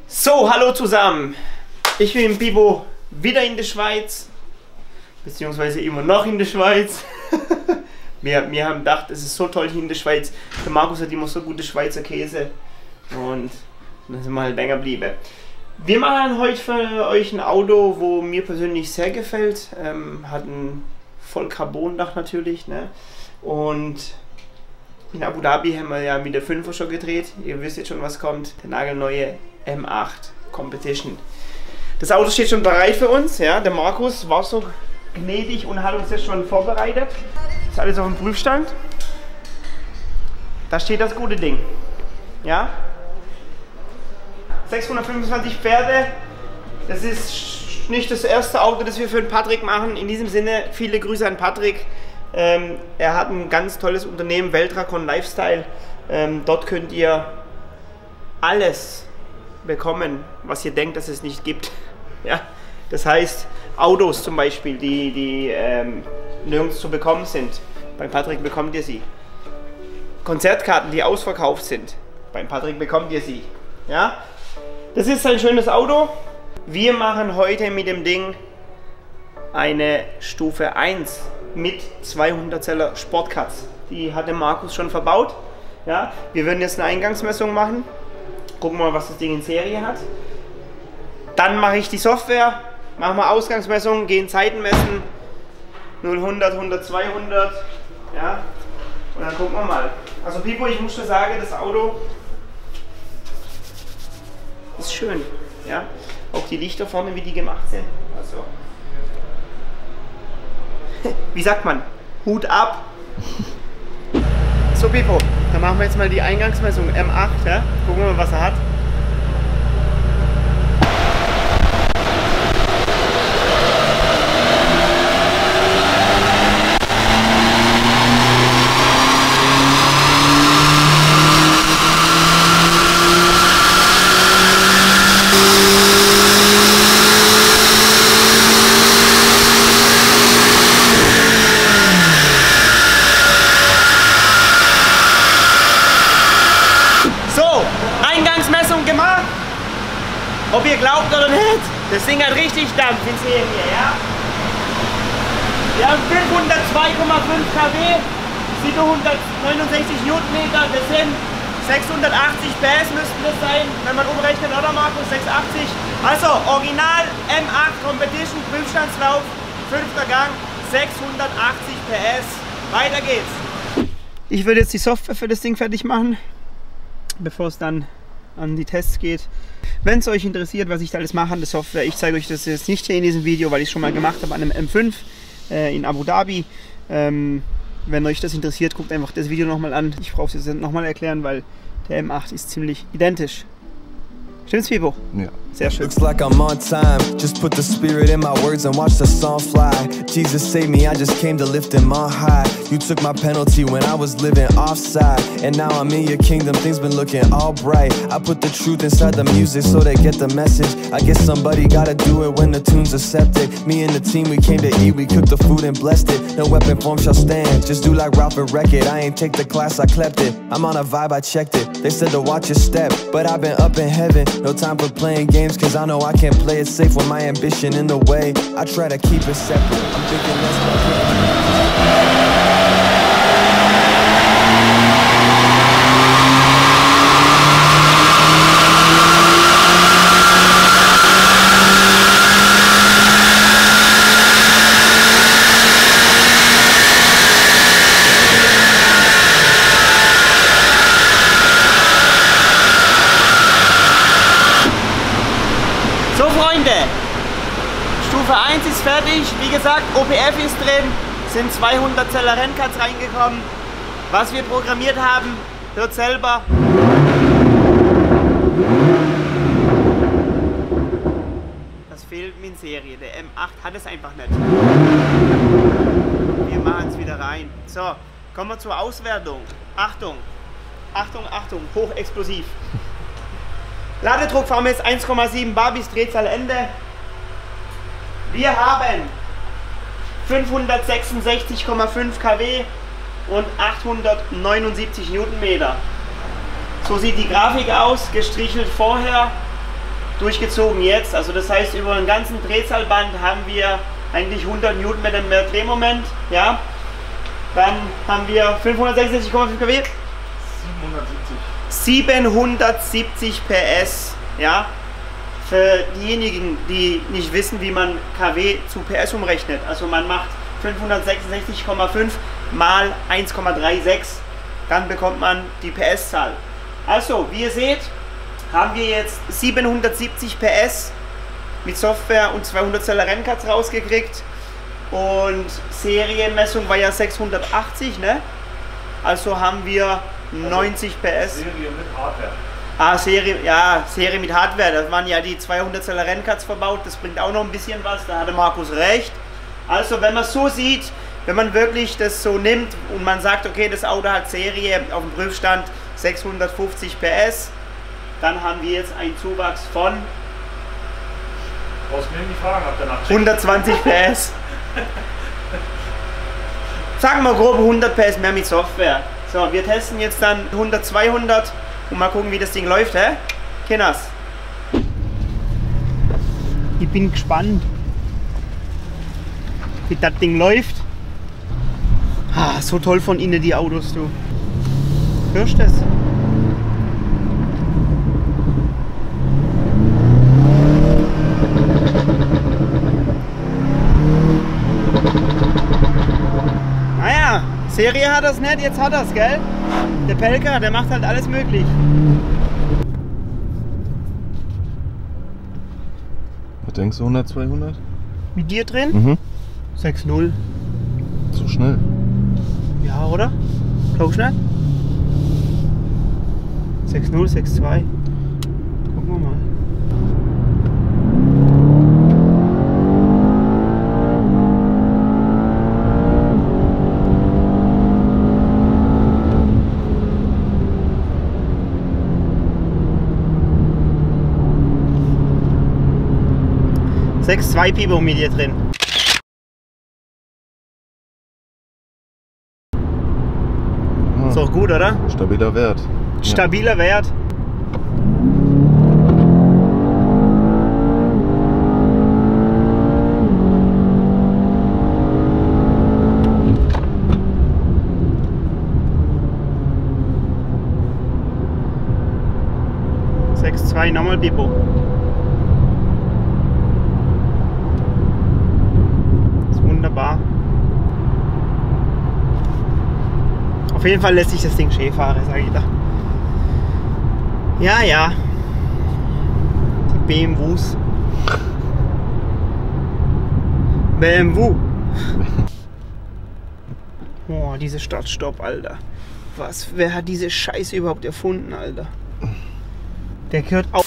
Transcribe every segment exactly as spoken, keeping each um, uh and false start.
So, hallo zusammen. Ich bin Bibo, wieder in der Schweiz, beziehungsweise immer noch in der Schweiz. wir, wir haben gedacht, es ist so toll hier in der Schweiz. Der Markus hat immer so gute Schweizer Käse und dann sind wir halt länger geblieben. Wir machen heute für euch ein Auto, wo mir persönlich sehr gefällt. Ähm, hat ein Vollcarbon-Dach natürlich, ne? Und in Abu Dhabi haben wir ja mit der fünfer schon gedreht. Ihr wisst jetzt schon, was kommt. Der nagelneue M acht Competition. Das Auto steht schon bereit für uns. Ja? Der Markus war so gnädig und hat uns das schon vorbereitet. Ist alles auf dem Prüfstand. Da steht das gute Ding. Ja? sechshundertfünfundzwanzig Pferde. Das ist nicht das erste Auto, das wir für den Patrick machen. In diesem Sinne, viele Grüße an Patrick. Ähm, er hat ein ganz tolles Unternehmen, Weltrakon Lifestyle. Ähm, dort könnt ihr alles bekommen, was ihr denkt, dass es nicht gibt. Ja? Das heißt, Autos zum Beispiel, die, die ähm, nirgends zu bekommen sind. Beim Patrick bekommt ihr sie. Konzertkarten, die ausverkauft sind. Beim Patrick bekommt ihr sie. Ja? Das ist ein schönes Auto. Wir machen heute mit dem Ding eine Stufe eins mit zweihundert Zeller Sportcuts. Die hat der Markus schon verbaut. Ja? Wir werden jetzt eine Eingangsmessung machen. Gucken wir mal, was das Ding in Serie hat. Dann mache ich die Software, machen wir Ausgangsmessung, gehen Zeiten messen. null, hundert, hundert, zweihundert. Ja? Und dann gucken wir mal. Also Pipo, ich muss schon sagen, das Auto ist schön, ja. Auch die Lichter vorne, wie die gemacht sind. Also, wie sagt man? Hut ab. So Pipo, dann machen wir jetzt mal die Eingangsmessung M acht, ja. Gucken wir mal, was er hat. Ob ihr glaubt oder nicht, das Ding hat richtig Dampf in Serie, ja? Wir haben fünfhundertzwei Komma fünf Kilowatt, siebenhundertneunundsechzig Newtonmeter, das sind sechshundertachtzig P S müssten das sein, wenn man umrechnet, oder Markus? sechshundertachtzig. Also, Original M acht Competition, Prüfstandslauf, fünfter Gang, sechshundertachtzig P S. Weiter geht's. Ich würde jetzt die Software für das Ding fertig machen, bevor es dann an die Tests geht. Wenn es euch interessiert, was ich da alles mache an der Software, ich zeige euch das jetzt nicht hier in diesem Video, weil ich es schon mal gemacht habe an einem M fünf äh, in Abu Dhabi. Ähm, wenn euch das interessiert, guckt einfach das Video nochmal an. Ich brauche es jetzt nochmal erklären, weil der M acht ist ziemlich identisch. Stimmt's, Pipo? Ja. Sehr schön. Looks like I'm on time. Just put the spirit in my words and watch the song fly. Jesus save me, I just came to lift him on high. You took my penalty when I was living offside, and now I'm in your kingdom, things been looking all bright. I put the truth inside the music so they get the message. I guess somebody gotta do it when the tunes are septic. Me and the team, we came to eat, we cooked the food and blessed it. No weapon form shall stand, just do like Ralph and wreck it. I ain't take the class, I clept it. I'm on a vibe, I checked it. They said to watch your step, but I've been up in heaven. No time for playing games, cause I know I can't play it safe with my ambition in the way. I try to keep it separate. I'm thinking that's my Stufe eins ist fertig, wie gesagt, O P F ist drin, sind zweihundert Zeller Renncuts reingekommen. Was wir programmiert haben, hört selber. Das fehlt mir in Serie, der M acht hat es einfach nicht. Wir machen es wieder rein. So, kommen wir zur Auswertung. Achtung, Achtung, Achtung, hochexplosiv. Ladedruck fahren wir jetzt eins Komma sieben bar bis Drehzahlende. Wir haben fünfhundertsechsundsechzig Komma fünf Kilowatt und achthundertneunundsiebzig Newtonmeter. So sieht die Grafik aus, gestrichelt vorher, durchgezogen jetzt. Also das heißt, über den ganzen Drehzahlband haben wir eigentlich hundert Newtonmeter mehr Drehmoment. Ja. Dann haben wir fünfhundertsechsundsechzig Komma fünf Kilowatt. siebenhundertsiebzig P S. Ja. Für diejenigen, die nicht wissen, wie man KW zu P S umrechnet. Also man macht fünfhundertsechsundsechzig Komma fünf mal eins Komma sechsunddreißig. Dann bekommt man die P S-Zahl. Also, wie ihr seht, haben wir jetzt siebenhundertsiebzig P S mit Software und zweihundert Zeller Rennkarts rausgekriegt. Und Serienmessung war ja sechshundertachtzig, ne? Also haben wir neunzig P S. Serie mit Hardware. Ah, Serie, ja, Serie mit Hardware. Da waren ja die zweihundert Zeller Rennkarts verbaut. Das bringt auch noch ein bisschen was. Da hatte Markus recht. Also, wenn man es so sieht, wenn man wirklich das so nimmt und man sagt, okay, das Auto hat Serie auf dem Prüfstand sechshundertfünfzig P S, dann haben wir jetzt einen Zuwachs von Brauchst du mir die Fragen ab danach? hundertzwanzig P S. Sagen wir grob hundert P S mehr mit Software. So, wir testen jetzt dann hundert, zweihundert und mal gucken, wie das Ding läuft, hä? Kinders. Ich bin gespannt, wie das Ding läuft. Ah, so toll von innen die Autos, du. Hörst du das? Naja, Serie hat das nicht, jetzt hat das, gell? Der Pelker, der macht halt alles möglich. Was denkst du, hundert, zweihundert? Mit dir drin? Mhm. sechs null. So schnell. Ja, oder? Glaubst du nicht? sechs null, sechs zwei. Gucken wir mal. sechs zwei Pipo mit dir drin. Ist auch gut, oder? Stabiler Wert. Stabiler ja. Wert. sechs zwei nochmal Pipo. Ist wunderbar. Auf jeden Fall lässt sich das Ding schön fahren, sage ich da. Ja, ja. Die B M Ws. B M W. Oh, diese Start-Stopp, Alter. Was? Wer hat diese Scheiße überhaupt erfunden, Alter? Der gehört auch.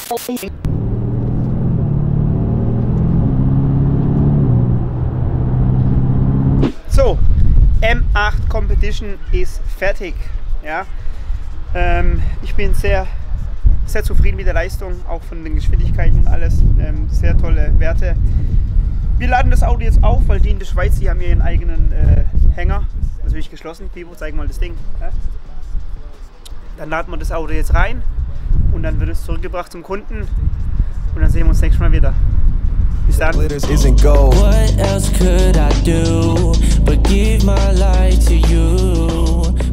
So. M acht Competition ist fertig. Ja, ähm, ich bin sehr, sehr zufrieden mit der Leistung, auch von den Geschwindigkeiten und alles. Ähm, sehr tolle Werte. Wir laden das Auto jetzt auf, weil die in der Schweiz, die haben hier ihren eigenen äh, Hänger. Natürlich geschlossen. Pipo, zeig mal das Ding. Ja? Dann laden wir das Auto jetzt rein und dann wird es zurückgebracht zum Kunden und dann sehen wir uns nächstes Mal wieder. Bis dann. Isn't gold. What else could I do but give my life to you?